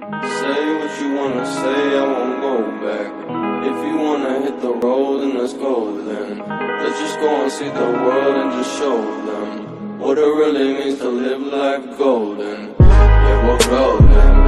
Say what you wanna say, I won't go back. If you wanna hit the road, then let's go then. Let's just go and see the world and just show them what it really means to live life golden. Yeah, we're golden.